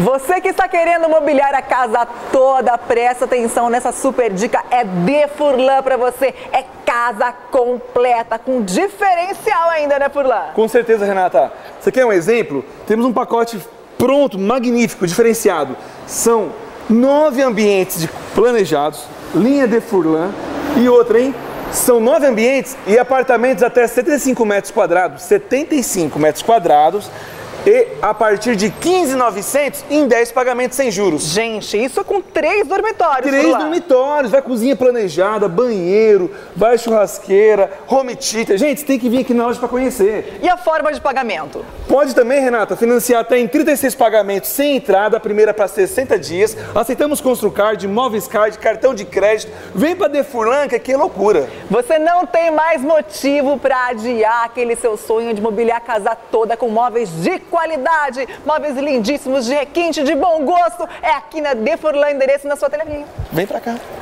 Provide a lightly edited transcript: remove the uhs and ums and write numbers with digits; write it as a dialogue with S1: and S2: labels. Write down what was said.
S1: Você que está querendo mobiliar a casa toda, presta atenção nessa super dica. É de Furlan para você. É casa completa, com diferencial ainda, né, Furlan?
S2: Com certeza, Renata. Você quer um exemplo? Temos um pacote pronto, magnífico, diferenciado. São 9 ambientes planejados, linha de Furlan e outra, hein? São 9 ambientes e apartamentos até 75 metros quadrados, 75 metros quadrados. E a partir de 15.900 em 10 pagamentos sem juros.
S1: Gente, isso com 3 dormitórios.
S2: 3 dormitórios, vai cozinha planejada, banheiro, vai churrasqueira, home theater. Gente, você tem que vir aqui na loja para conhecer.
S1: E a forma de pagamento?
S2: Pode também, Renata, financiar até em 36 pagamentos sem entrada, a primeira para 60 dias. Aceitamos Construcard, Moviscard, cartão de crédito. Vem para de Furlan, que aqui é loucura.
S1: Você não tem mais motivo para adiar aquele seu sonho de mobiliar a casa toda com móveis de qualidade, móveis lindíssimos, de requinte, de bom gosto. É aqui na de Furlan, endereço na sua telinha.
S2: Vem pra cá.